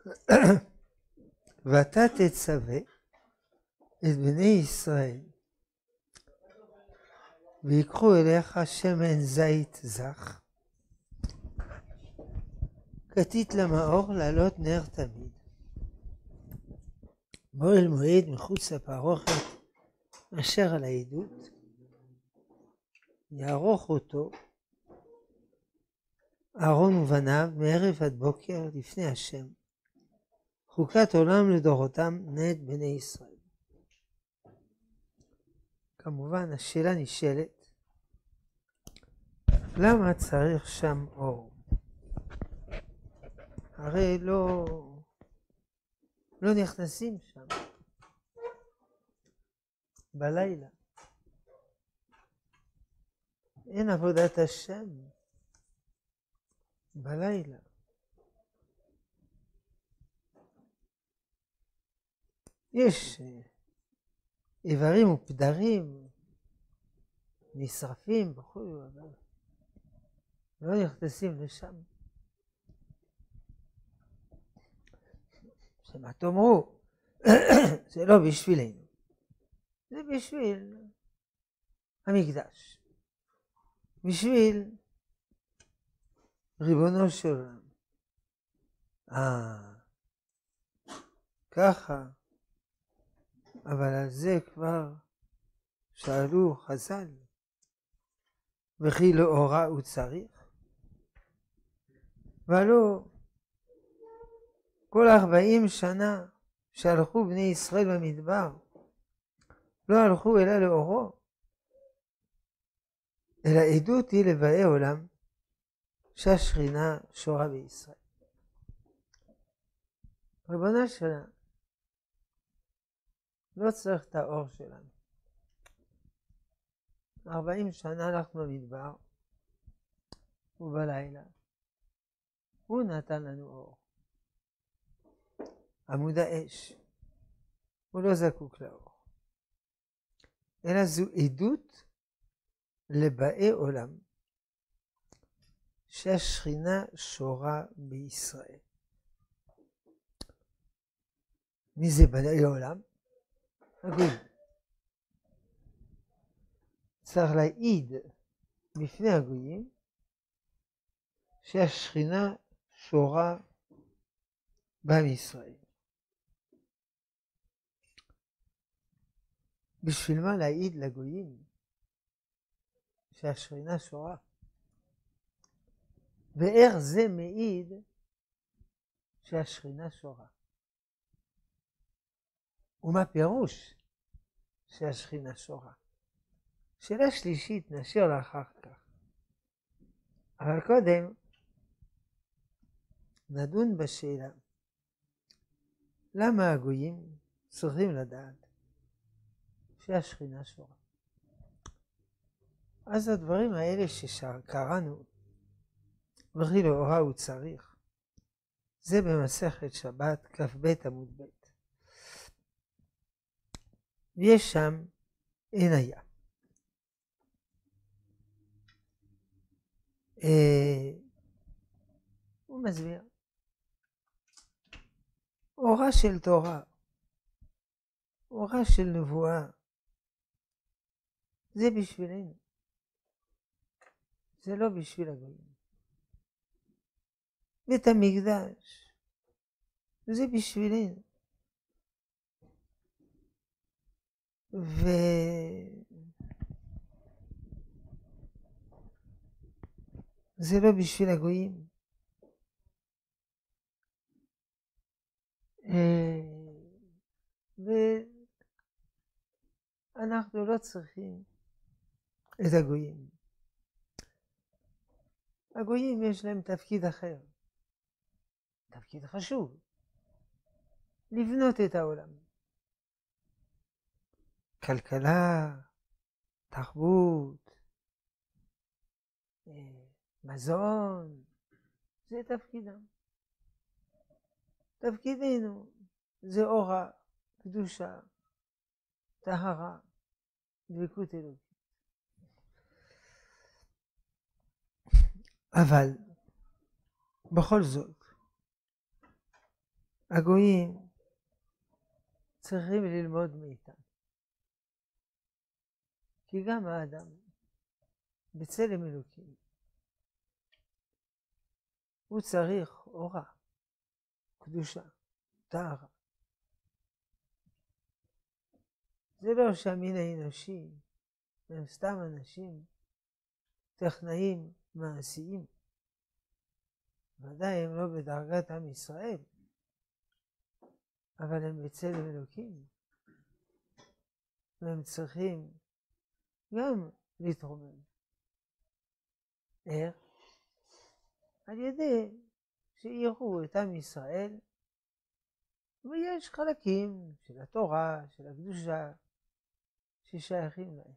ואתה תצווה את בני ישראל, ויקחו אליך שמן זית זך, כתית למאור לעלות נר תמיד. באוהל מועד מחוץ לפרוכת אשר על העדות, יערוך אותו אהרון ובניו מערב עד בוקר לפני השם, חוקת עולם לדורותם נגד בני ישראל. כמובן השאלה נשאלת, למה צריך שם אור? הרי לא נכנסים שם בלילה, אין עבודת השם בלילה. יש איברים ופדרים נשרפים וכו', אבל לא נכנסים לשם. שמה תאמרו? זה לא בשבילנו, זה בשביל המקדש, בשביל ריבונו של עולם. ככה, אבל על זה כבר שאלו חז"ל, וכי לאורה הוא צריך? והלא כל 40 שנה שהלכו בני ישראל במדבר, לא הלכו אלא לאורו, אלא עדות היא לבאי עולם שהשכינה שורה בישראל. ריבונו של עולם, לא צריך את האור שלנו. 40 שנה הלכנו במדבר, ובלילה הוא נתן לנו אור. עמוד האש, הוא לא זקוק לאור, אלא זו עדות לבאי עולם שהשכינה שורה בישראל. מי זה באי עולם? הגויים. צריך להעיד בפני הגויים שהשכינה שורה בעם ישראל. בשביל מה להעיד לגויים שהשכינה שורה? ואיך זה מעיד שהשכינה שורה? ומה פירוש שהשכינה שורה? שאלה שלישית נשאיר לאחר כך. אבל קודם נדון בשאלה, למה הגויים צריכים לדעת שהשכינה שורה? אז הדברים האלה שקראנו, וכי לאורה הוא צריך, זה במסכת שבת כ"ב עמוד ב'. ויש שם עניה. הוא מסביר, אורה של תורה, אורה של נבואה, זה בשבילנו, זה לא בשביל הגויים. בית המקדש, זה בשבילנו. זה לא בשביל הגויים. ואנחנו לא צריכים את הגויים. הגויים יש להם תפקיד אחר, תפקיד חשוב, לבנות את העולם. כלכלה, תרבות, מזון, זה תפקידם. תפקידנו זה אורה, קדושה, טהרה, דבקות אלוקית. אבל בכל זאת, הגויים צריכים ללמוד מאיתנו. כי גם האדם בצלם אלוקים הוא צריך אורה, קדושה, טהרה. זה לא שהמין האנושי הם סתם אנשים טכנאים מעשיים. ודאי הם לא בדרגת עם ישראל, אבל הם בצלם אלוקים. והם צריכים גם להתרומם. איך? על ידי שיראו את עם ישראל, ויש חלקים של התורה, של הקדושה, ששייכים להם.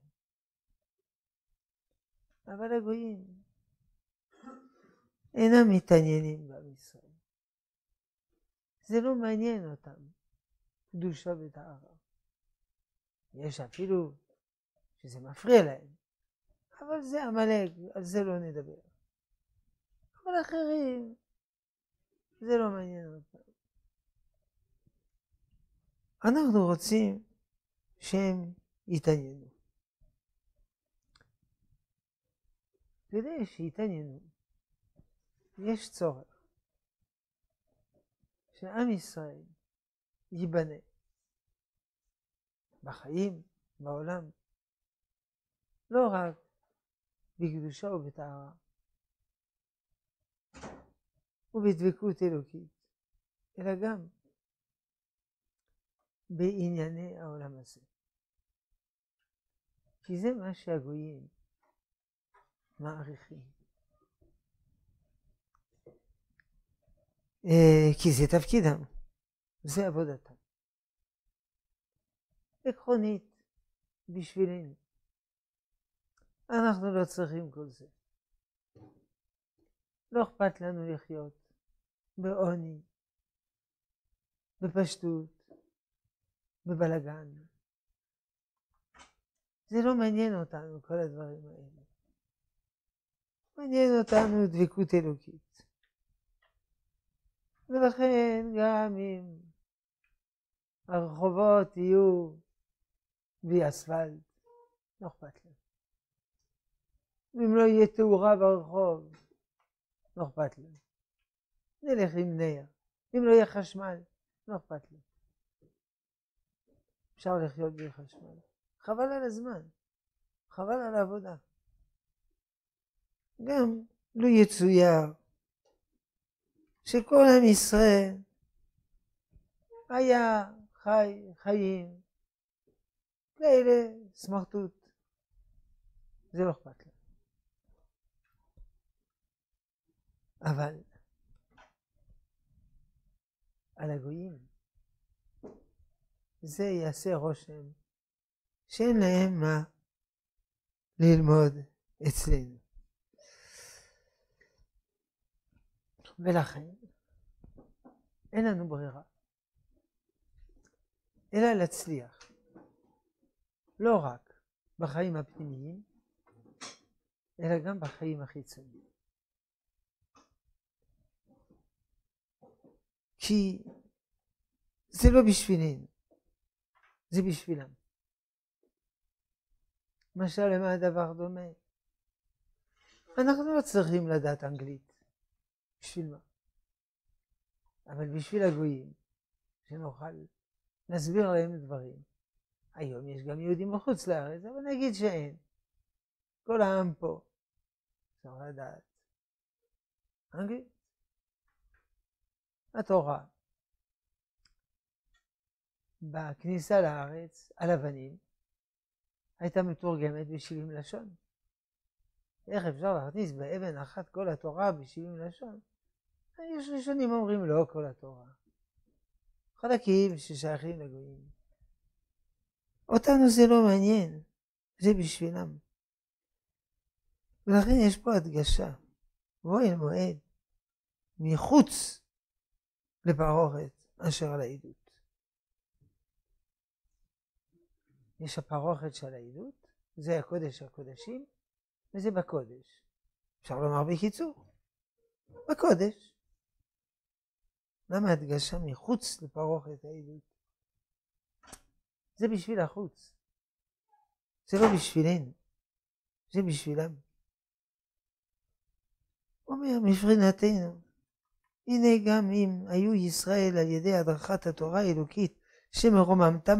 אבל הגויים אינם מתעניינים בעם ישראל. זה לא מעניין אותם, קדושה וטהרה. יש אפילו שזה מפריע להם, אבל זה עמלק, על זה לא נדבר. אבל אחרים, זה לא מעניין אותם. אנחנו רוצים שהם יתעניינו. כדי שיתעניינו, יש צורך שעם ישראל ייבנה בחיים, בעולם, לא רק בקדושה ובטהרה ובדבקות אלוקית, אלא גם בענייני העולם הזה. כי זה מה שהגויים מעריכים. כי זה תפקידם, זה עבודתם. עקרונית, בשבילנו. אנחנו לא צריכים כל זה. לא אכפת לנו לחיות בעוני, בפשטות, בבלגן. זה לא מעניין אותנו, כל הדברים האלה. מעניין אותנו דבקות אלוקית. ולכן גם אם הרחובות יהיו בלי אספלט, לא אכפת לנו. אם לא יהיה תאורה ברחוב, לא אכפת לנו. נלך עם נר. אם לא יהיה חשמל, לא אכפת לנו. אפשר לחיות בלי חשמל. חבל על הזמן. חבל על העבודה. גם לא יצויר שכל עם ישראל היה חיים כאלה סמרטוט. זה לא אכפת לנו. אבל על הגויים זה יעשה רושם שאין להם מה ללמוד אצלנו. ולכן אין לנו ברירה אלא להצליח לא רק בחיים הפנימיים אלא גם בחיים החיצוניים. כי זה לא בשבילנו, זה בשבילם. משל למה הדבר דומה? אנחנו לא צריכים לדעת אנגלית. בשביל מה? אבל בשביל הגויים, שנוכל להסביר להם דברים. היום יש גם יהודים מחוץ לארץ, אבל נגיד שאין. כל העם פה צריך לדעת אנגלית. התורה בכניסה לארץ על אבנים הייתה מתורגמת ב70 לשון. איך אפשר להכניס באבן אחת כל התורה ב70 לשון? יש ראשונים אומרים לא כל התורה. חלקים ששייכים לגויים. אותנו זה לא מעניין, זה בשבילם. ולכן יש פה הדגשה, אוהל מועד, מחוץ לפרוכת אשר על העדות. יש הפרוכת של העדות, זה הקודש הקודשים, וזה בקודש. אפשר לומר בקיצור, בקודש. למה הדגשה מחוץ לפרוכת העדות? זה בשביל החוץ. זה לא בשבילנו. זה בשבילם. אומר מבחינתנו, הנה גם אם היו ישראל על ידי הדרכת התורה האלוקית שמרוממתם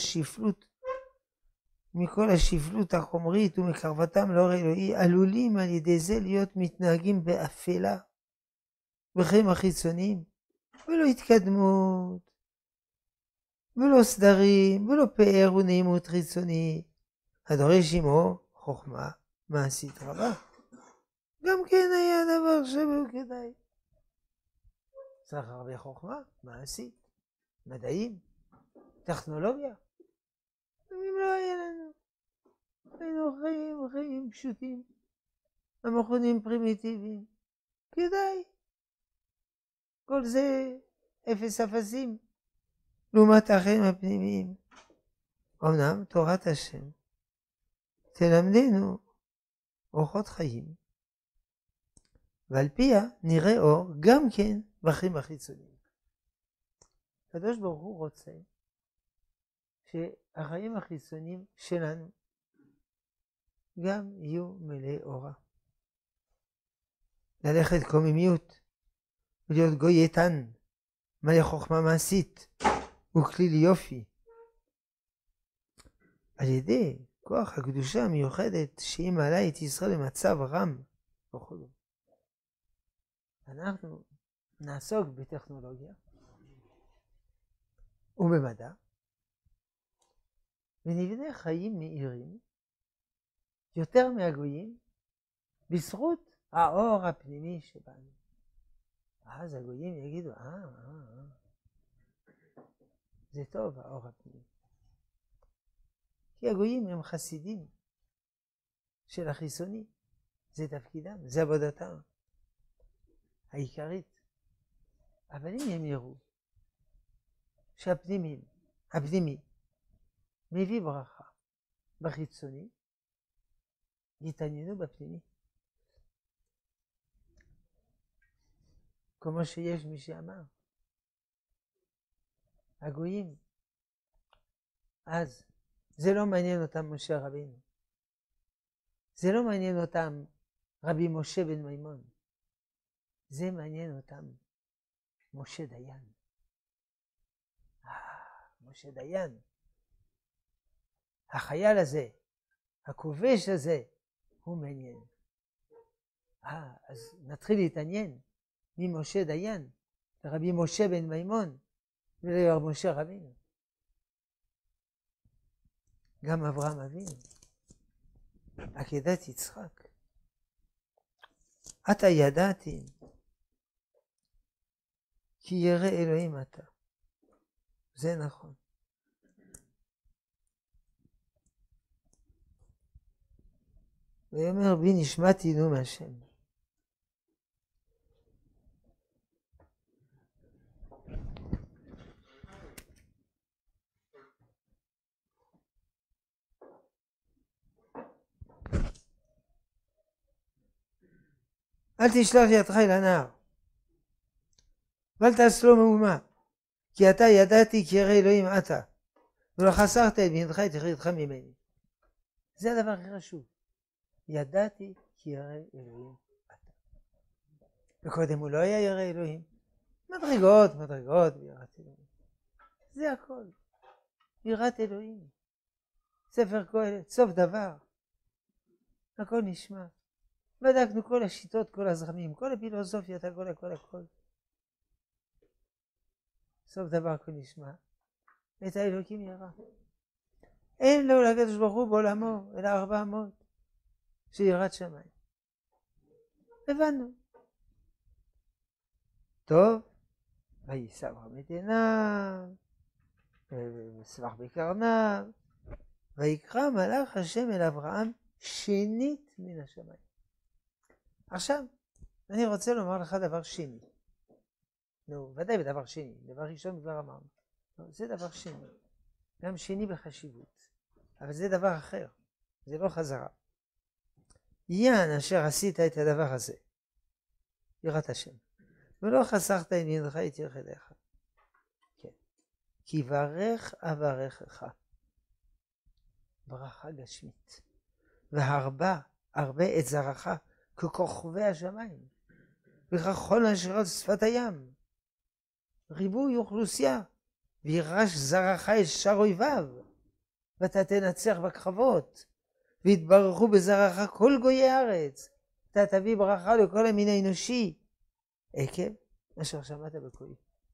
מכל השפלות החומרית ומקרבתם לאור אלוהי, עלולים על ידי זה להיות מתנהגים באפלה בחיים החיצוניים, ולא התקדמות, ולא סדרים, ולא פאר ונעימות חיצונית, הדורש עמו חוכמה מעשית רבה. גם כן היה דבר שווה כדאי. צריך הרבה חוכמה מעשית, מדעים, טכנולוגיה. אם לא היה לנו, היינו חיים פשוטים, המכונים פרימיטיביים. כדאי. כל זה אפס אפסים לעומת החיים הפנימיים. אמנם תורת השם תלמדנו אורחות חיים, ועל פיה נראה אור גם כן בחיים החיצוניים. הקדוש ברוך הוא רוצה שהחיים החיצוניים שלנו גם יהיו מלאי אורה. ללכת קוממיות ולהיות גוי איתן, מלא חוכמה מעשית וכליל יופי. על ידי כוח הקדושה המיוחדת שהיא מעלה את ישראל למצב רם וכו'. אנחנו נעסוק בטכנולוגיה ובמדע ונבנה חיים מהירים יותר מהגויים בזכות האור הפנימי שבנו. אז הגויים יגידו, זה טוב האור הפנימי. כי הגויים הם חסידים של החיצוני, זה תפקידם, זה עבודתם העיקרית. אבל אם הם יראו שהפנימי מביא ברכה בחיצוני, יתעניינו בפנימי. כמו שיש מי שאמר, הגויים, אז זה לא מעניין אותם משה רבינו. זה לא מעניין אותם רבי משה בן מימון. זה מעניין אותם משה דיין. משה דיין. החייל הזה, הכובש הזה, הוא מעניין. אז נתחיל להתעניין ממשה דיין לרבי משה בן מימון ולרבי משה רבינו. גם אברהם אבינו, עקדת יצחק. אתה ידעתי כי ירא אלוהים אתה. זה נכון. ויאמר בי נשמעתי נאום השם. אל תשלח ידך אל הנער, ואל תעשה לו מהומה, כי אתה ידעתי כי ירא אלוהים אתה, ולא חסרת את בנך את יחידך ממני. זה הדבר הכי חשוב. ידעתי כי ירא אלוהים אתה. וקודם הוא לא היה ירא אלוהים. מדרגות ביראת אלוהים. זה הכל. יראת אלוהים. ספר קהלת, סוף דבר. הכל נשמע. בדקנו כל השיטות, כל הזרמים, כל הפילוסופיות, הכל. סוף דבר הכל נשמע. את האלוקים ירא. אין לו לקדוש ברוך הוא בעולמו, אלא 400 של יראת שמיים. הבנו. טוב, ויישא אברהם את עיניו, ושמח בקרניו, ויקרא מלאך השם אל אברהם שנית מן השמיים. עכשיו, אני רוצה לומר לך דבר שני. ודאי בדבר שני, דבר ראשון כבר אמרנו. זה דבר שני. גם שני בחשיבות. אבל זה דבר אחר. זה לא חזרה. יען אשר עשית את הדבר הזה. יראת השם. ולא חסכת עניינך את יחדיך. כן. כי ברך אברכך. ברכה גשמית. והרבה את זרעך ככוכבי השמיים. וככל נשרות שפת הים. ריבוי אוכלוסייה. וירש זרעך את שר אויביו. ואתה תנצח בקרבות. והתברכו בזרעך כל גויי הארץ. אתה תביא ברכה לכל המין האנושי. עקב אשר שמעת בקולי.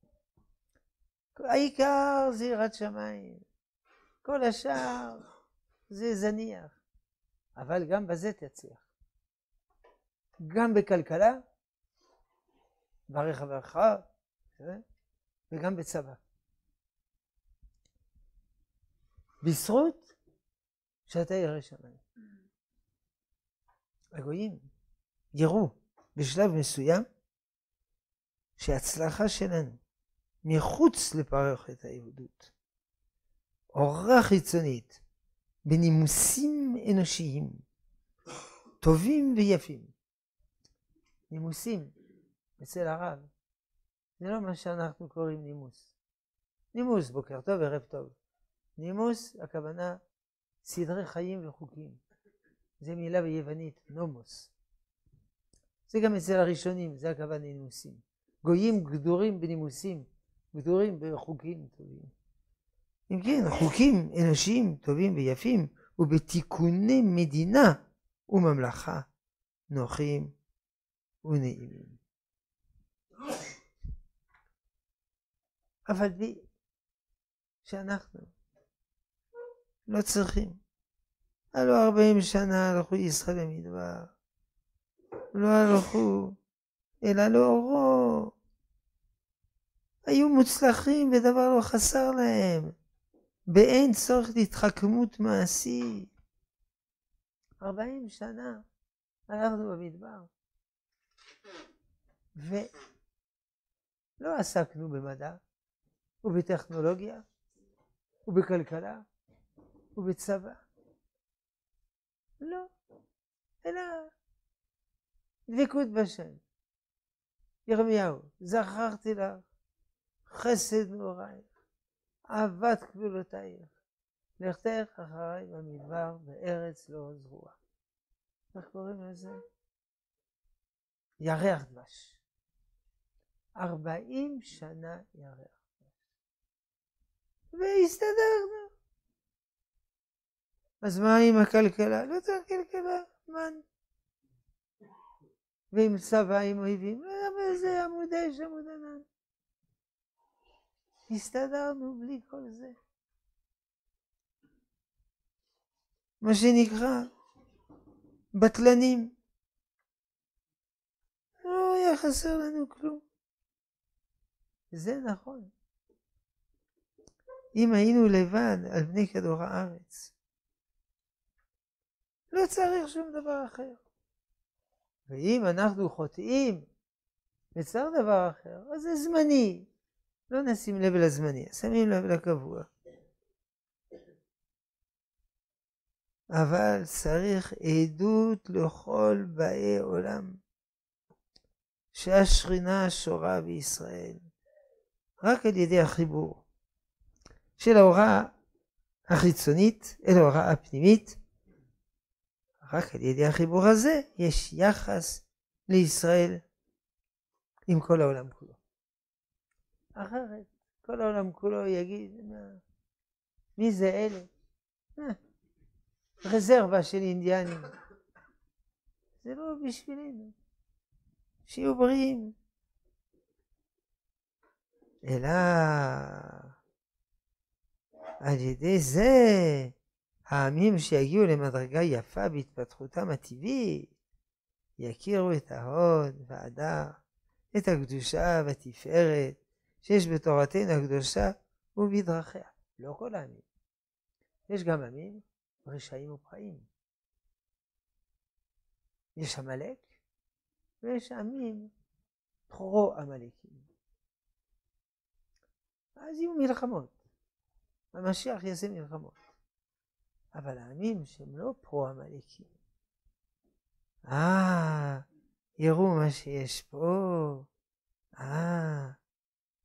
העיקר זה יראת שמיים. כל השאר זה זניח. אבל גם בזה תצליח. גם בכלכלה, ברך אברכך, וגם בצבא. בזכות שאתה ירא שמיים. הגויים יראו בשלב מסוים שההצלחה שלנו מחוץ לפרוכת היהודות, אורה חיצונית בנימוסים אנושיים טובים ויפים. נימוסים אצל הרב זה לא מה שאנחנו קוראים נימוס. נימוס בוקר טוב ערב טוב. נימוס הכוונה סדרי חיים וחוקים. זה מילה ביוונית נומוס. זה גם אצל הראשונים, זה הכוונה נימוסים. גויים גדורים בנימוסים, גדורים בחוקים טובים. אם כן, חוקים אנושיים טובים ויפים ובתיקוני מדינה וממלכה נוחים ונעימים. אבל בי שאנחנו לא צריכים. הלא 40 שנה הלכו ישראל במדבר. לא הלכו אלא לאורו. היו מוצלחים ודבר לא חסר להם. באין צורך להתחכמות מעשית. 40 שנה הלכנו במדבר. ולא עסקנו במדע ובטכנולוגיה ובכלכלה ובצבא. לא, אלא דבקות בשם. ירמיהו, זכרתי לך חסד נעורייך, אהבת גבולותייך, לכתך אחריי במדבר בארץ לא זרועה. איך קוראים לזה? ירח דבש. 40 שנה ירח דבש. והסתדרנו. אז מה עם הכלכלה? לא צריך כלכלה, מן. ועם צבא, עם אויבים, לא אבל זה עמוד אש, עמוד ענן. הסתדרנו בלי כל זה. מה שנקרא בטלנים. לא היה חסר לנו כלום. זה נכון. אם היינו לבד על פני כדור הארץ, לא צריך שום דבר אחר. ואם אנחנו חוטאים וצריך דבר אחר, אז זה זמני. לא נשים לב לזמני, שמים לב לקבוע. אבל צריך עדות לכל באי עולם שהשכינה שורה בישראל רק על ידי החיבור של ההוראה החיצונית אל ההוראה הפנימית. רק על ידי החיבור הזה יש יחס לישראל עם כל העולם כולו. אחרת כל העולם כולו יגיד, מי זה אלה? רזרבה של אינדיאנים. זה לא בשבילנו. שיהיו בריאים. אלא על ידי זה העמים שיגיעו למדרגה יפה בהתפתחותם הטבעית יכירו את ההוד וההדר, את הקדושה והתפארת שיש בתורתנו הקדושה ובדרכיה. לא כל העמים. יש גם עמים רשעים ופרעים. יש עמלק ויש עמים פרו-עמלקים. אז יהיו מלחמות. המשיח יעשה מלחמות. אבל העמים שהם לא פרו-עמלקים, יראו מה שיש פה,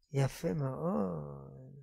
יפה מאוד.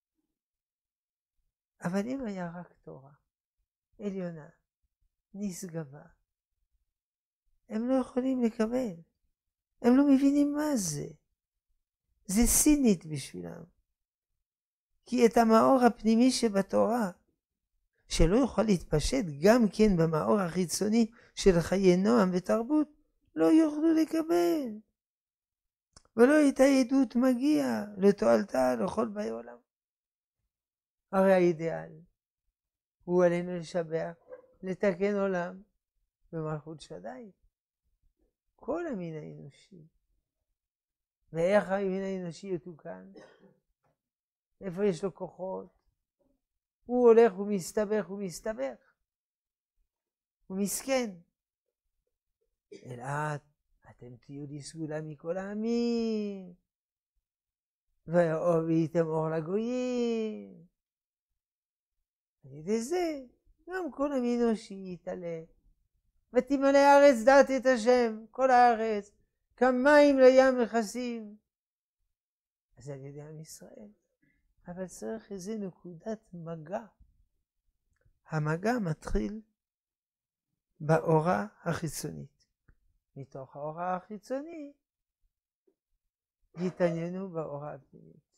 אבל אם היה רק תורה, עליונה, נשגבה, הם לא יכולים לקבל. הם לא מבינים מה זה. זה סינית בשבילם. כי את המאור הפנימי שבתורה, שלא יכול להתפשט גם כן במאור החיצוני של חיי נועם ותרבות, לא יוכלו לקבל. ולא הייתה עדות מגיע לתועלתה לכל באי עולם. הרי האידיאל הוא עלינו לשבח, לתקן עולם במלכות שדי. כל המין האנושי. ואיך המין האנושי יתוקן? איפה יש לו כוחות? הוא הולך ומסתבך ומסתבך. הוא מסכן. אלא אתם תהיו לי סגולה מכל העמים. והייתם אור לגויים. על ידי זה גם כל המין האנושי יתעלה. ותמלא הארץ דעת את השם, כל הארץ, כמים לים מכסים. אז על ידי עם ישראל. אבל צריך איזה נקודת מגע. המגע מתחיל באורה החיצונית. מתוך האורה החיצוני התעניינו באורה הפנימית.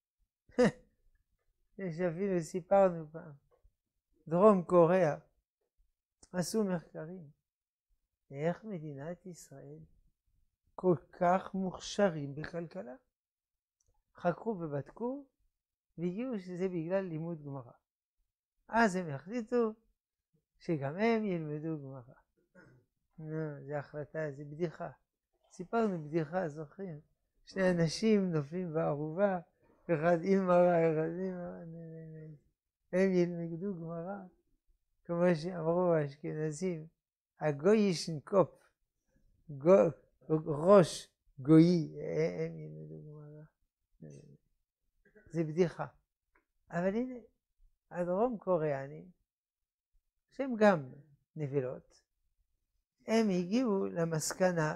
שאפילו סיפרנו פעם, דרום קוריאה עשו מחקרים איך מדינת ישראל כל כך מוכשרים בכלכלה. חקרו ובדקו והגיעו שזה בגלל לימוד גמרא. אז הם החליטו שגם הם ילמדו גמרא. זה החלטה, זה בדיחה. סיפרנו בדיחה, זוכרים? שני אנשים נופלים בערובה, אחד עם מראה, אחד עם מראה. הם ילמדו גמרא, כמו שאמרו האשכנזים, הגוי ישנקופ, ראש גויי, הם ילמדו גמרא. זה בדיחה. אבל הנה, הדרום קוריאנים, שהם גם נבילות, הם הגיעו למסקנה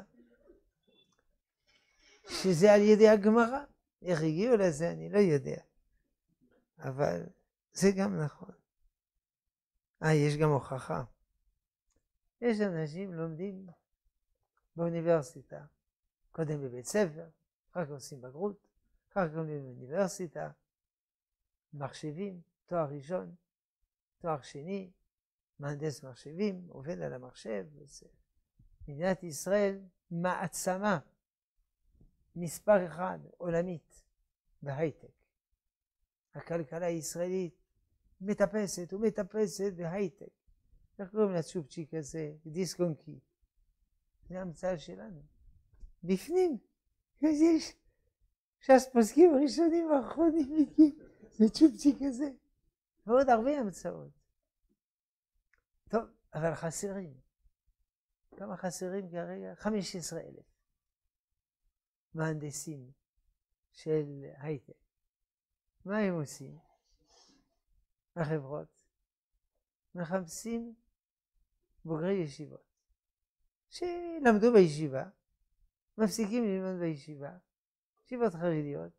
שזה על ידי הגמרא. איך הגיעו לזה אני לא יודע. אבל זה גם נכון. יש גם הוכחה. יש אנשים לומדים באוניברסיטה, קודם בבית ספר, אחר כך עושים בגרות, אחר כך לומדים באוניברסיטה, מחשבים, תואר ראשון, תואר שני, מהנדס מחשבים, עובד על המחשב. מדינת ישראל מעצמה מספר אחד עולמית בהייטק. הכלכלה הישראלית מטפסת ומטפסת בהייטק. איך קוראים לצ'ופצ'יק הזה? דיסק-און-קי. זה המצאה שלנו. בפנים, יש ש"ס פוסקים ראשונים ואחרונים מגיעים לצ'ופצ'יק הזה. ועוד הרבה המצאות. טוב, אבל חסרים. כמה חסרים כרגע? 15,000 מהנדסים של הייטק. מה הם עושים? החברות מחפשים בוגרי ישיבות שלמדו בישיבה, מפסיקים ללמוד בישיבה, ישיבות חרדיות,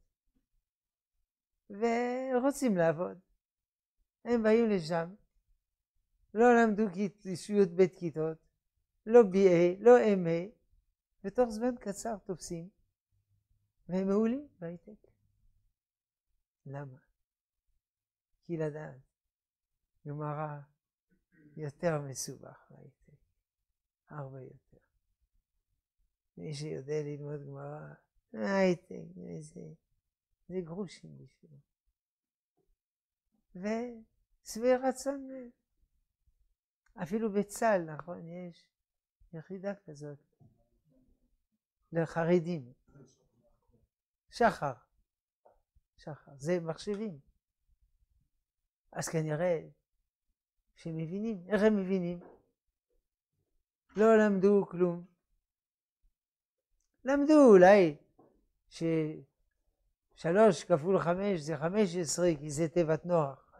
ורוצים לעבוד. הם באים לשם, לא למדו י"ב כיתות, לא BA, לא MA, ותוך זמן קצר תופסים, והם מעולים בהייטק. למה? כי לדעת, גמרא יותר מסובך בהייטק, הרבה יותר. מי שיודע ללמוד גמרא, הייטק, זה גרושים בשבילו. ושבעי רצון, אפילו בצה"ל, נכון, יש יחידה כזאת לחרדים. שחר, זה מחשבים. אז כנראה שמבינים. איך הם מבינים? לא למדו כלום. למדו אולי ש3 כפול 5 זה 15, כי זה תיבת נוח.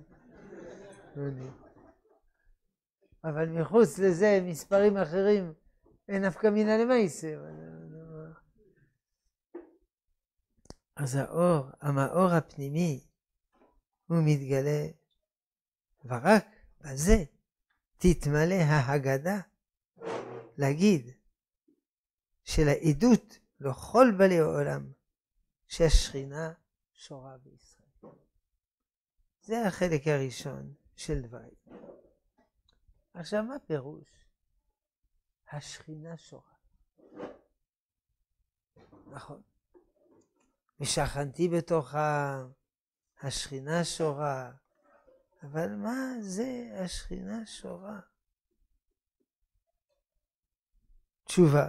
אבל מחוץ לזה מספרים אחרים אין נפקא מינה למעשה. אז המאור הפנימי, הוא מתגלה, ורק בזה תתמלא ההגדה להגיד של העדות לכל בעלי העולם שהשכינה שורה בישראל. זה החלק הראשון של דברים. עכשיו מה פירוש? השכינה שורה. נכון. ושכנתי בתוך השכינה שורה. אבל מה זה השכינה שורה? תשובה.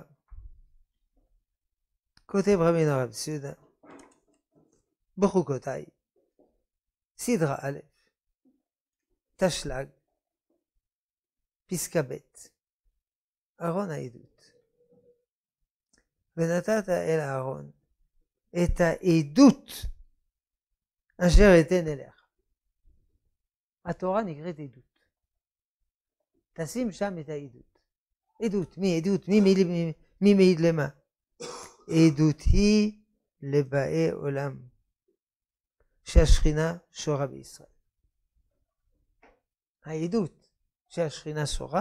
כותב רבינו הרב סודה בחוקותיי, סדרה א', תשל"ג, פסקה ב', ארון העדות. ונתת אל אהרון את העדות אשר אתן אליך. התורה נקראת עדות. תשים שם את העדות. עדות, מי עדות? מי מעיד למה? עדות היא לבאי עולם שהשכינה שורה בישראל. העדות שהשכינה שורה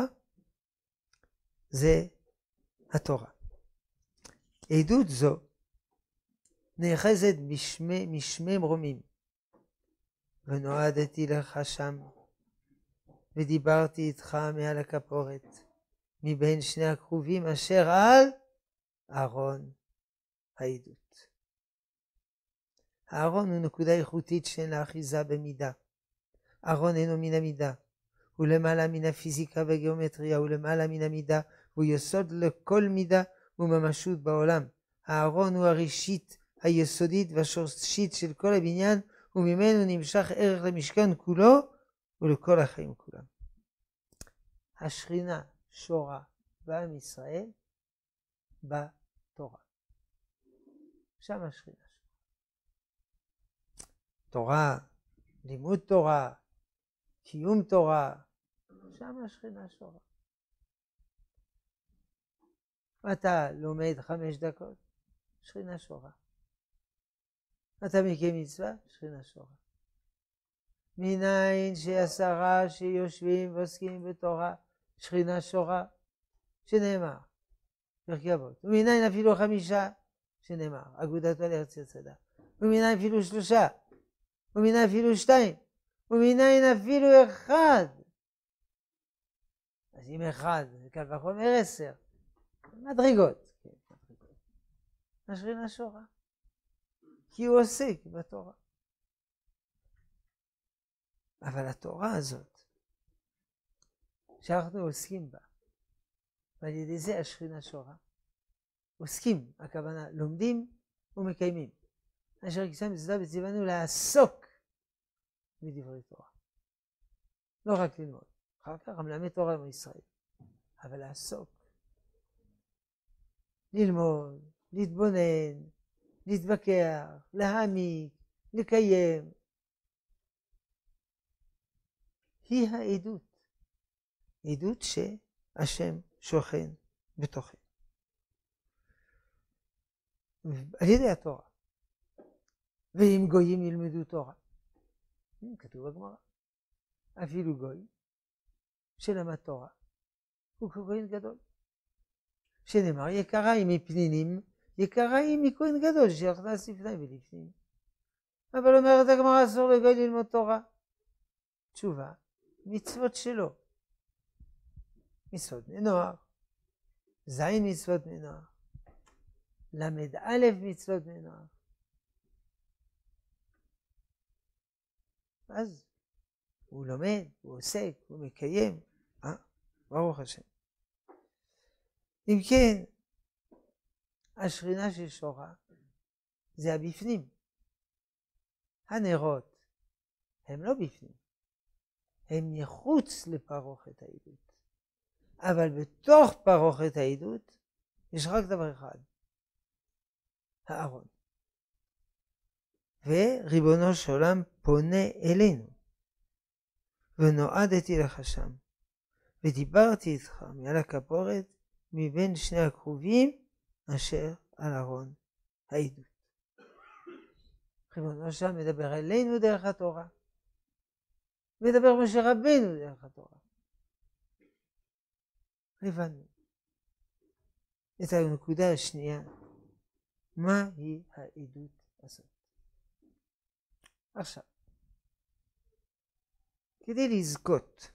זה התורה. עדות זו נאחזת משמי מרומים, ונועדתי לך שם, ודיברתי איתך מעל הכפורת, מבין שני הכרובים אשר על ארון העדות. הארון הוא נקודה איכותית שאין לה אחיזה במידה. ארון אינו מן המידה, הוא למעלה מן הפיזיקה והגיאומטריה, הוא למעלה מן המידה, הוא יסוד לכל מידה וממשות בעולם. הארון הוא הראשית היסודית והשורשית של כל הבניין, וממנו נמשך ערך למשכן כולו ולכל החיים כולם. השכינה שורה בעם ישראל בתורה. שם השכינה שורה. תורה, לימוד תורה, קיום תורה, שם השכינה שורה. אתה לומד 5 דקות, שכינה שורה. אתה מקיים מצווה, שכינה שורה. מניין ש10 שיושבים ועוסקים בתורה, שכינה שורה, שנאמר, פרקי אבות. ומניין אפילו 5, שנאמר, אגודתו לארץ יסדה. ומניין אפילו 3, ומניין אפילו 2, ומניין אפילו 1. אז אם 1, זה קל וחומר 10. מדרגות. השכינה שורה. כי הוא עוסק בתורה. אבל התורה הזאת, שאנחנו עוסקים בה, ועל ידי זה השכינה שורה, עוסקים, הכוונה, לומדים ומקיימים. אשר כיסא מצווה בציוונו לעסוק בדברי תורה. לא רק ללמוד, אחר כך מלמד תורה בישראל, אבל לעסוק. ללמוד, להתבונן, להתווכח, להעמיק, לקיים. היא העדות. עדות שהשם שוכן בתוכנו. על ידי התורה. ואם גויים ילמדו תורה. כתוב בגמרא. אפילו גוי שלמד תורה הוא כהן גדול. שנאמר יקרה היא מפנינים, יקרה היא מכהן גדול שיכנס לפני ולפנים. אבל אומרת הגמרא אסור לגוי ללמוד תורה. תשובה, מצוות שלו. מצוות בני נוער. זין מצוות בני נוער. למד א' מצוות בני נוער. אז הוא לומד, הוא עוסק, הוא מקיים. ברוך השם. אם כן, השכינה של שורה זה הבפנים. הנרות הם לא בפנים. הם מחוץ לפרוכת העדות. אבל בתוך פרוכת העדות יש רק דבר אחד. הארון. וריבונו של עולם פונה אלינו. ונועדתי לך שם. ודיברתי איתך מעל הכפורת מבין שני הכרובים אשר על ארון העדות. ריבונו של עולם מדבר אלינו דרך התורה. מדבר משה רבנו דרך התורה. הבנו את הנקודה השנייה, מהי העדות הזאת. עכשיו, כדי לזכות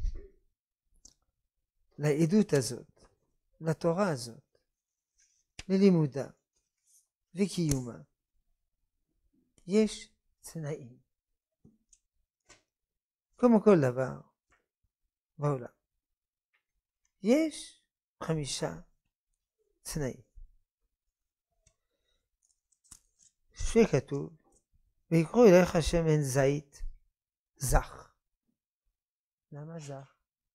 לעדות הזאת, לתורה הזאת, ללימודה וקיומה, יש תנאים. כמו כל דבר בעולם, יש 5 תנאים. שכתוב, ויקחו אליך שמן זית זך. למה זך?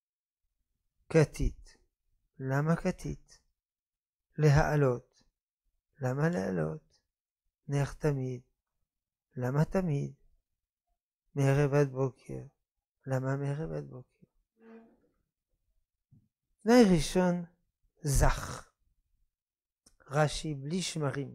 כתית. למה כתית? להעלות. למה להעלות? נר תמיד. למה תמיד? מערב עד בוקר. למה מערב עד בוקר? תנאי ראשון, זך. רש"י, בלי שמרים.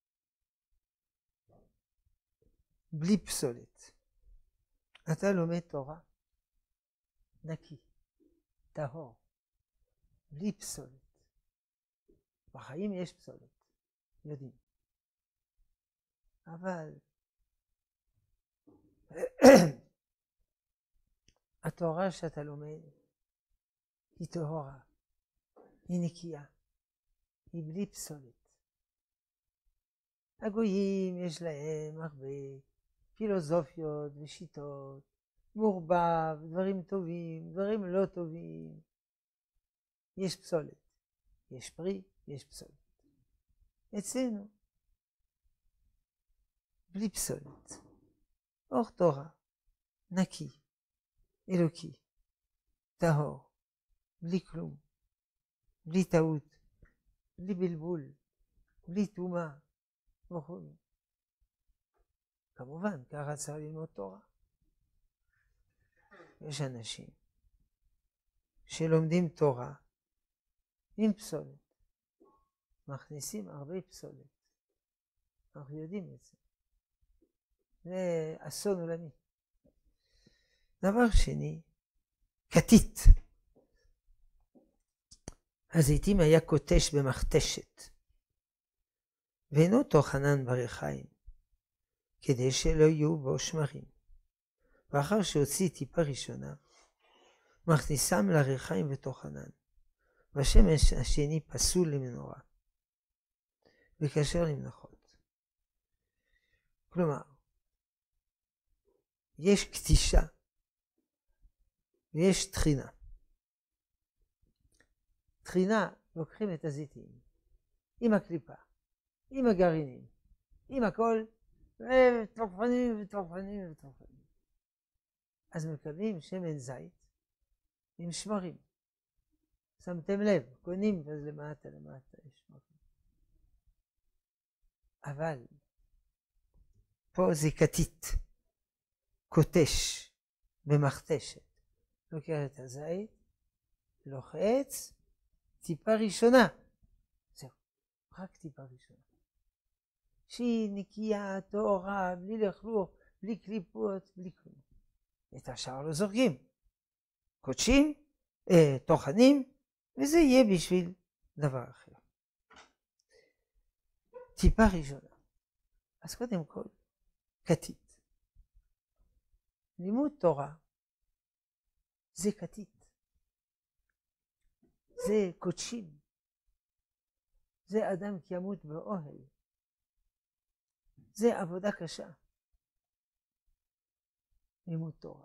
בלי פסולת. אתה לומד תורה נקי, טהור, בלי פסולת. בחיים יש פסולת, יודעים. אבל התורה שאתה לומד היא טהורה, היא נקייה, היא בלי פסולת. הגויים יש להם הרבה פילוסופיות ושיטות, מעורבב, דברים טובים, דברים לא טובים. יש פסולת, יש פרי, יש פסולת. אצלנו, בלי פסולת, אור תורה, נקי, אלוקי, טהור, בלי כלום, בלי טעות, בלי בלבול, בלי טומאה וכו'. כמובן, ככה צריך ללמוד תורה. יש אנשים שלומדים תורה עם פסולת, מכניסים הרבה פסולת. אנחנו יודעים את זה. זה אסון עולמי. דבר שני, כתית. הזיתים היה קוטש במכתשת, ואינו טוחנן בריחיים, כדי שלא יהיו בו שמרים. ואחר שהוציא טיפה ראשונה, מכניסם לריחיים וטוחנן, והשמש השני פסול למנורה, וכשר למנחות. כלומר, יש קטישה, ויש תחינה. תחינה, לוקחים את הזיתים, עם הקליפה, עם הגרעינים, עם הכל, וטוחנים וטוחנים וטוחנים. אז מקבלים שמן זית עם שמרים. שמתם לב, קונים ואז למטה יש שמרים. אבל פה זה כתית, קוטש במכתשת. לוקח את הזית, לוחץ, טיפה ראשונה. זהו, רק טיפה ראשונה. שהיא נקייה, טהורה, בלי לכלוך, בלי קליפות, בלי כלום. את השאר לא זורקים. קודשים, טוחנים, וזה יהיה בשביל דבר אחר. טיפה ראשונה. אז קודם כל, כתית. לימוד תורה זה כתית. זה קודשים. זה אדם כי ימות באוהל. זה עבודה קשה. לימוד תורה.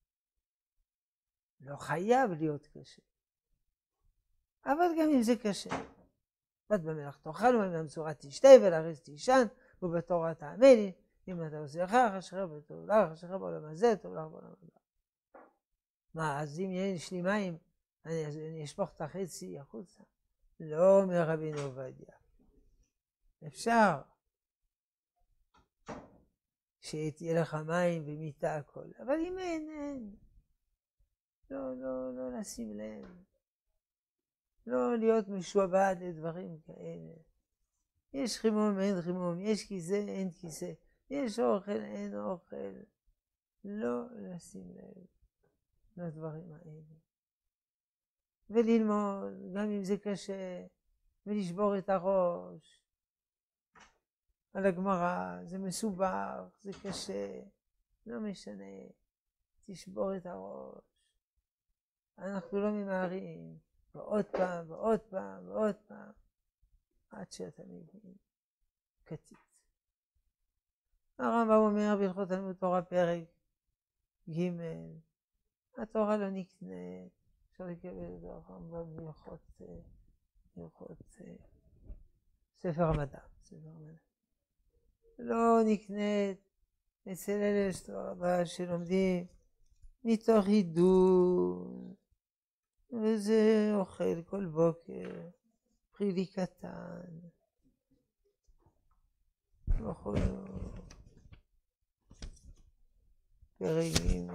לא חייב להיות קשה. אבל גם אם זה קשה. בת במלאך תאכל ובמצורע תשתה ולארץ תישן ובתורה תעמדי. אם אתה עושה לך אשריך בטוב לך, אשריך בעולם הזה, טוב לך בעולם הבא. מה, אז אם יש לי מים, אני אשפוך את החצי החוצה? לא אומר רבינו עובדיה. אפשר שתהיה לך מים ומיטה הכל, אבל אם אין. לא לשים לב. לא להיות משועבד לדברים כאלה. יש חימום, אין חימום, יש כיסא, אין כיסא. יש אוכל, אין אוכל, לא לשים לב לדברים האלה. וללמוד, גם אם זה קשה, ולשבור את הראש. על הגמרא, זה מסובך, זה קשה, לא משנה, תשבור את הראש. אנחנו לא ממהרים, ועוד פעם, ועוד פעם, ועוד פעם, עד שאתה מבין, קטית. הרמב"ם אומר בהלכות תלמוד תורה פרק ג' התורה לא נקנית, אפשר לקבל את הרמב"ם בהלכות ספר המדע, לא נקנית אצל אלה שלומדים מתוך עידון, וזה אוכל כל בוקר, פרילי קטן, אוכל פרק ג'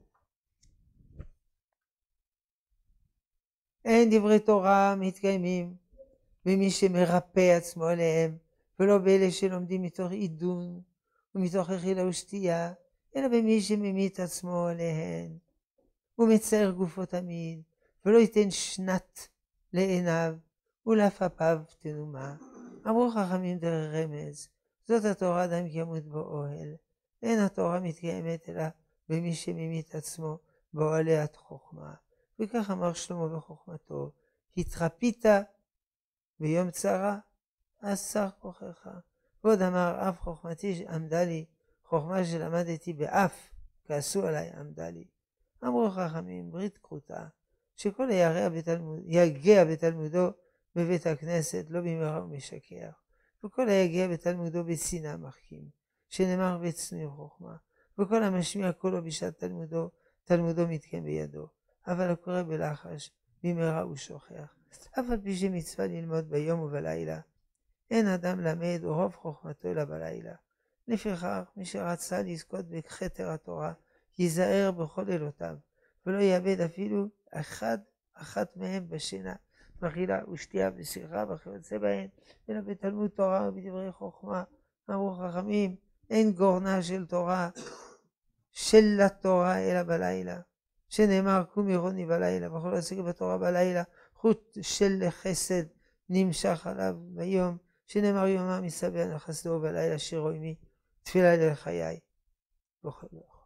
אין דברי תורה מתקיימים במי שמרפא עצמו עליהם, ולא באלה שלומדים מתוך עידון ומתוך אכילה ושתייה, אלא במי שממית עצמו עליהן ומצער גופו תמיד, ולא ייתן שנת לעיניו ולעפעפיו תנומה. אמרו חכמים דרך רמז, זאת התורה אדם ימות באוהל. אין התורה מתקיימת אלא במי שממית עצמו באוהלת חוכמה. וכך אמר שלמה בחוכמתו, התרפית ביום צרה, אסר כוחך. ועוד אמר, אף חוכמתי עמדה לי, חוכמה שלמדתי באף, כעסו עליי עמדה לי. אמרו חכמים, ברית כרותה, שכל יגיע בתלמודו בבית הכנסת, לא במהרה ומשקר, וכל היגיע בתלמודו בשנאה מחכים, שנאמר בצנועים חוכמה, וכל המשמיע קולו בשעת תלמודו, תלמודו מתקיים בידו, אבל הקורא בלחש, במהרה הוא שוכח. אף על פי שמצווה ללמוד ביום ובלילה, אין אדם למד ורוב חוכמתו אלא בלילה. לפיכך, מי שרצה לזכות בכתר התורה, ייזהר בכל לילותיו, ולא יאבד אפילו אחת מהם בשינה, באכילה ושתייה ושיחה וכיוצא בהן, אלא בתלמוד תורה ובדברי חוכמה. אמרו חכמים, אין גורנה של תורה, של התורה אלא בלילה, שנאמר קום עירוני בלילה, וכל עוסק בתורה בלילה, חוט של חסד נמשך עליו ביום, שנאמר יומם מסביע לחסדו בלילה שירו עמי, תפילה לחיי. וכל וכל.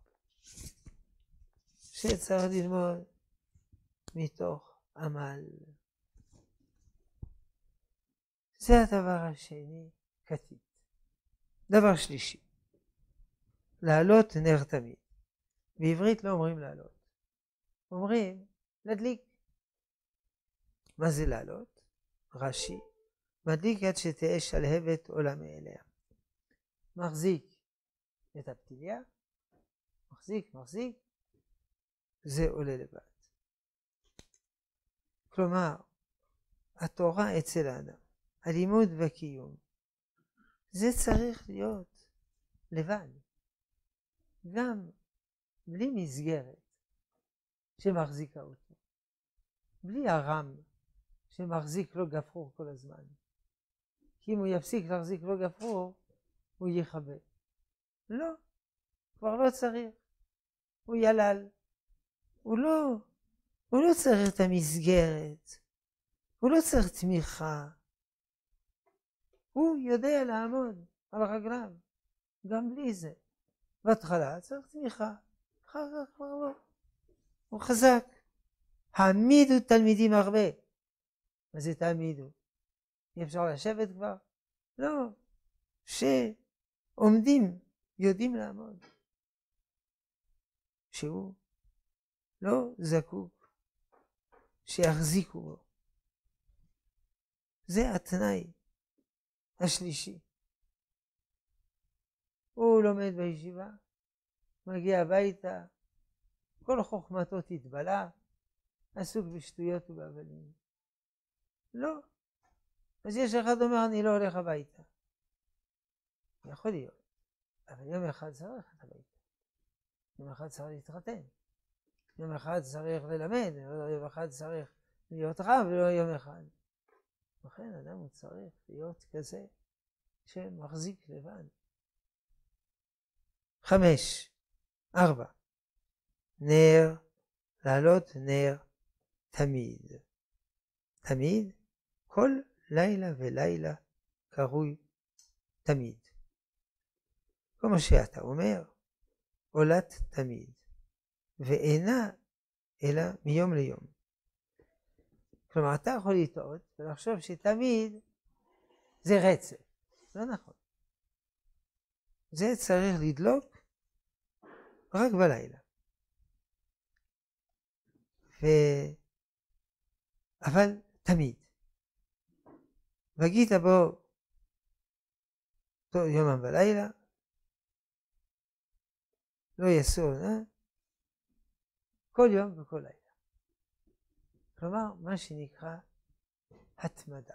שצריך ללמוד מתוך עמל. זה הדבר השני, כתית. דבר שלישי, לעלות נר תמיד. בעברית לא אומרים לעלות, אומרים להדליק. מה זה לעלות? רש"י, מדליק עד שתהא שלהבת עולה מאליה. מחזיק את הפתיליה, מחזיק, זה עולה לבד. כלומר, התורה אצל האדם, הלימוד והקיום, זה צריך להיות לבד, גם בלי מסגרת שמחזיקה אותו, בלי הרם שמחזיק לו גפרור כל הזמן. כי אם הוא יפסיק להחזיק לו גפרור, הוא יכבה. לא, כבר לא צריך. הוא ילל. הוא לא צריך את המסגרת. הוא לא צריך תמיכה. הוא יודע לעמוד על רגליו, גם בלי זה. בהתחלה צריך תמיכה, אחר כך כבר לא. הוא חזק. העמידו תלמידים הרבה. מה זה תעמידו? אי אפשר לשבת כבר? לא. שעומדים, יודעים לעמוד. שהוא לא זקוק שיחזיקו בו. זה התנאי השלישי. הוא לומד בישיבה, מגיע הביתה, כל חוכמתו תתבלה, עסוק בשטויות ובאבלים. לא. אז יש אחד אומר, אני לא הולך הביתה. יכול להיות. אבל יום אחד צריך ללכת הביתה. יום אחד צריך להתחתן. יום אחד צריך ללמד. יום אחד צריך להיות רב ולא יום אחד. לכן אדם הוא צריך להיות כזה שמחזיק לבד. 5, 4. נר, לעלות נר תמיד. תמיד, כל לילה ולילה קרוי תמיד. כמו שאתה אומר, עולת תמיד, ואינה אלא מיום ליום. כלומר, אתה יכול לטעות ולחשוב שתמיד זה רצף. לא נכון. זה צריך לדלוק רק בלילה. אבל תמיד. והגית בו יומם ולילה, לא יסור, כל יום וכל לילה. כלומר, מה שנקרא התמדה.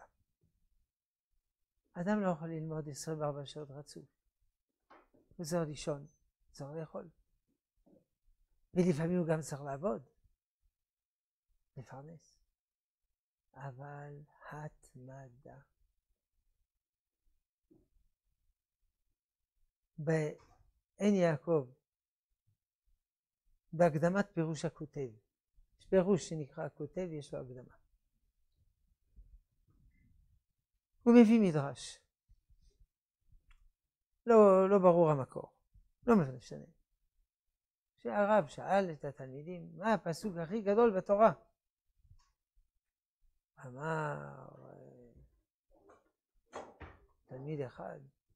אדם לא יכול ללמוד 24 שעות רצוף. הוא צריך לישון, צריך לאכול. ולפעמים הוא גם צריך לעבוד. לפרנס. אבל התמדה. בעין יעקב, בהקדמת פירוש הכותב, יש פירוש שנקרא הכותב, יש לו הקדמה. הוא מביא מדרש. לא ברור המקור. לא משנה. שהרב שאל את התלמידים, מה הפסוק הכי גדול בתורה? אמר תלמיד אחד,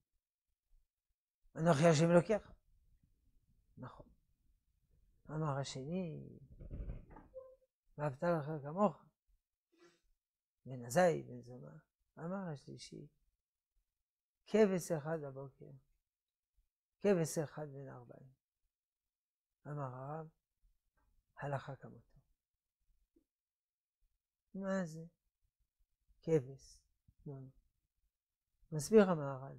אנוכי השם אלוקיך. נכון. אמר השני, ואהבת לרעך כמוך, בן עזאי, בן זומא. אמר השלישי, כבש אחד בבוקר, כבש אחד בן 40. אמר הרב, הלכה כמותו. מה זה? כבש. מסביר המהר"ל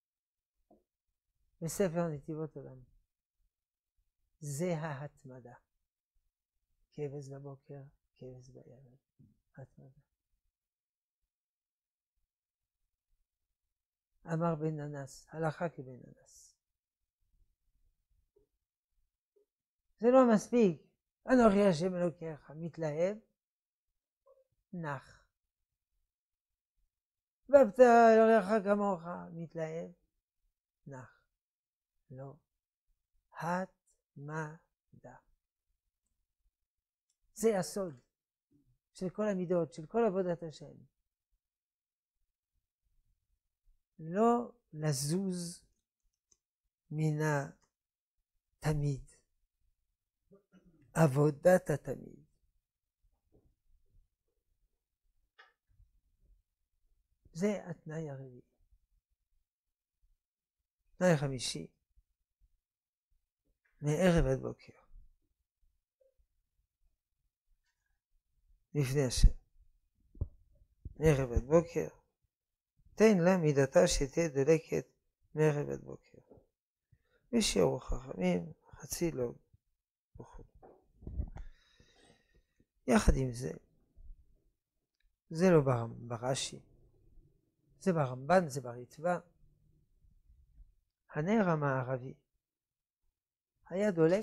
בספר נתיבות עולם. זה ההתמדה. כבש בבוקר, כבש בערב. התמדה. אמר בן ננס, הלכה כבן ננס. זה לא מספיק. אנוכי השם אלוקיך, מתלהב, נח. ואהבת לרעך כמוך, מתלהב, נח. לא. התמדה. זה הסוד של כל המידות, של כל עבודת השם. לא לזוז מן התמיד. עבודת התמיד. זה התנאי הרביעי. תנאי חמישי, מערב עד בוקר. לפני השם. מערב עד בוקר. תן לה מידתה שתהיה דולקת מערב עד בוקר. ושיעור חכמים, חצי לוג וכו'. יחד עם זה, זה לא ברש"י, זה ברמב"ן, זה ברצווה. הנר המערבי היה דולק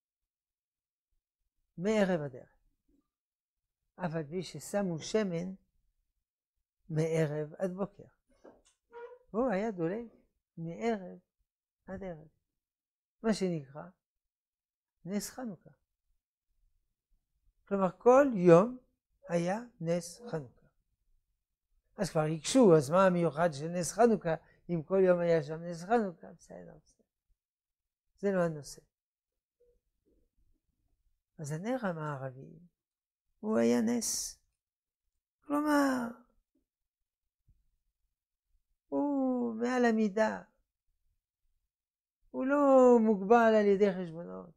מערב עד ערב. אבל בי ששמו שמן מערב עד בוקר. הוא היה דולק מערב עד ערב. מה שנקרא נס חנוכה. כלומר כל יום היה נס חנוכה. אז כבר יקשו, אז מה המיוחד של נס חנוכה אם כל יום היה שם נס חנוכה? בסדר. זה לא הנושא. אז הנר המערבי הוא היה נס. כלומר, הוא מעל המידה. הוא לא מוגבל על ידי חשבונות.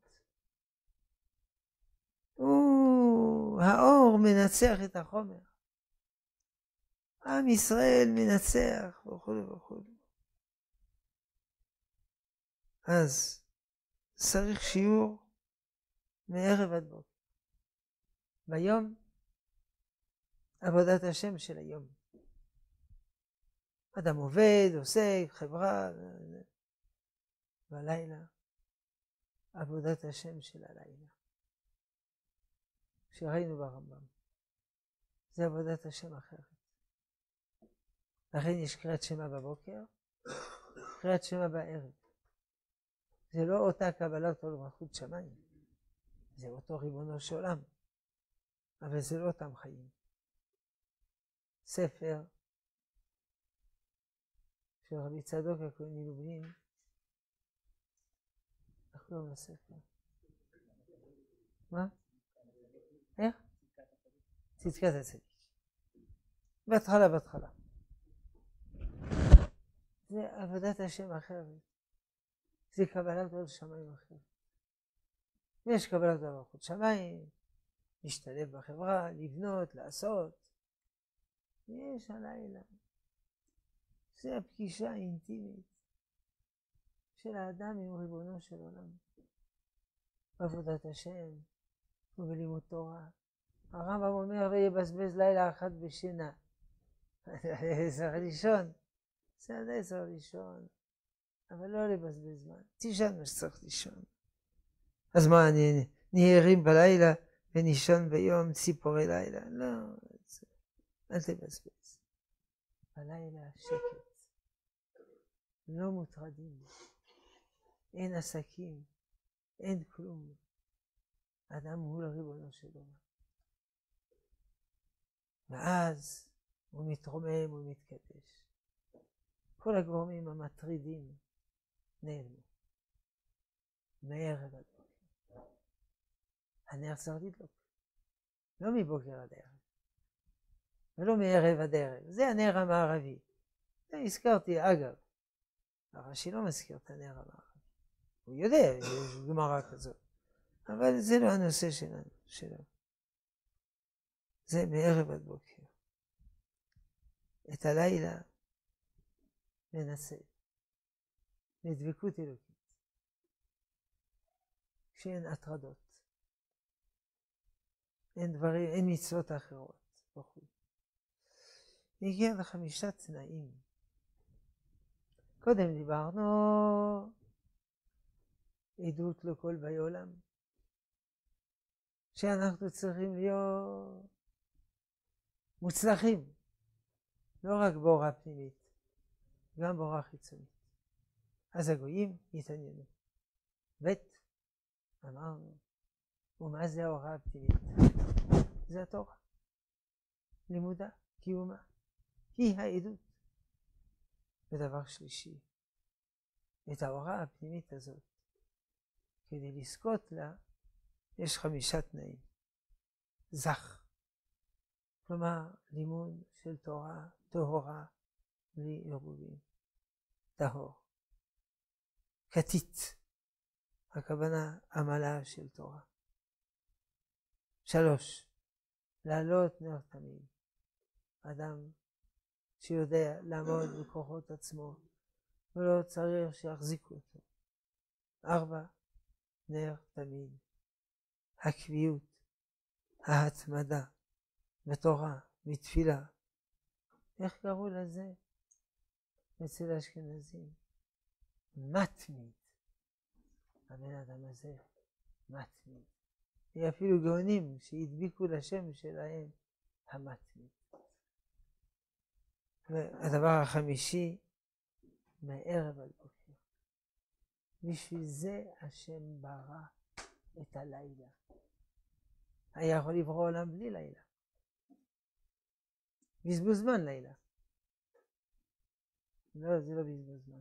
האור מנצח את החומר. עם ישראל מנצח וכו' וכו'. אז צריך שיעור מערב עד בוקר. ביום עבודת השם של היום. אדם עובד, עושה חברה, בלילה עבודת השם של הלילה, שראינו ברמב"ם. זה עבודת השם אחרת. לכן יש קריאת שמע בבוקר, קריאת שמע בערב. זה לא אותה קבלה אותו למלכות שמיים, זה אותו ריבונו של עולם, אבל זה לא אותם חיים. ספר של רבי צדוק הכהן מלובלין, איך קוראים לספר? מה? איך? צדקת הצדיק. בהתחלה. זה עבודת השם אחרת. זה קבלת עול שמיים אחרת. יש קבלת עול מלכות שמיים, להשתלב בחברה, לבנות, לעשות. יש הלילה. זה הפגישה האינטימית של האדם עם ריבונו של עולם. בעבודת השם ובלימוד תורה. הרמב"ם אומר ויבזבז לילה אחד בשינה. צריך לישון. בסדר, צריך לישון. אבל לא לבזבז זמן. תישן מה שצריך לישון. אז מה, נהיה ערים בלילה ונישון ביום ציפורי לילה? לא, אל תבזבז. בלילה שקט. לא מוטרדים. אין עסקים. אין כלום. אדם הוא לריבונו של עולם. ואז הוא מתרומם, הוא מתקדש. כל הגורמים המטרידים נעלמו. מערב עד בוקר. הנר צריך לדלוק. לא מבוקר עד ערב. ולא מערב עד ערב. זה הנר המערבי. זה הזכרתי, אגב. הרש"י לא מזכיר את הנר המערבי. הוא יודע, יש גמרא כזאת. אבל זה לא הנושא שלנו. זה מערב עד בוקר. את הלילה ננסה. לדבקות אלוקית. כשאין הטרדות. אין דברים, אין מצוות אחרות. וכו'. הגיע ל5 תנאים. קודם דיברנו עדות לכל באי עולם. שאנחנו צריכים להיות מוצלחים. לא רק בהוראה פנימית, גם בהוראה חיצונית. אז הגויים יתעניינו. ב' אמרנו, ומה זה ההוראה הפנימית? זה התורה. לימודה, קיומה. היא העדות. ודבר שלישי, את ההוראה הפנימית הזאת, כדי לזכות לה, יש 5 תנאים. זך. כלומר, לימוד של תורה טהורה בלי ערבובים. טהור. כתית. הכוונה עמלה של תורה. 3. לעלות נר תמיד. אדם שיודע לעמוד בכוחות עצמו ולא צריך שיחזיקו אותו. 4. נר תמיד. הקביעות, ההתמדה, בתורה, בתפילה. איך קראו לזה? אצל האשכנזים. מתמיד. הבן אדם הזה מתמיד. אפילו גאונים שהדביקו לשם שלהם המתמיד. והדבר החמישי, מערב על בוקר. בשביל זה השם ברא את הלילה. היה יכול לברוא עולם בלי לילה. בזבוז זמן לילה. לא, זה לא בזבוז זמן.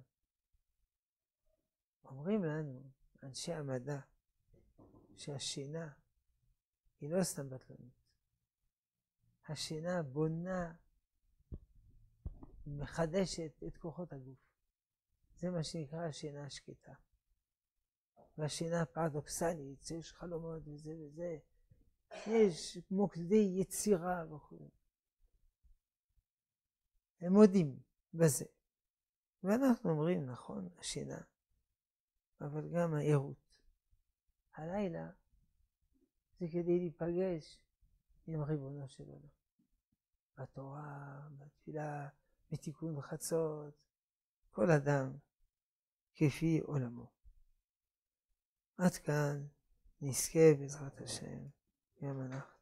אומרים לנו, אנשי המדע, שהשינה היא לא סתם בטלנות. השינה בונה, מחדשת את כוחות הגוף. זה מה שנקרא השינה השקטה. והשינה הפרדוקסלית, יש חלומות וזה וזה, יש מוקדי יצירה וכו'. הם מודים בזה. ואנחנו אומרים, נכון, השינה, אבל גם העירות. הלילה זה כדי להיפגש עם ריבונו של עולם. בתורה, בתפילה, בתיקון חצות, כל אדם כפי עולמו. עד כאן נזכה בעזרת השם גם אנחנו.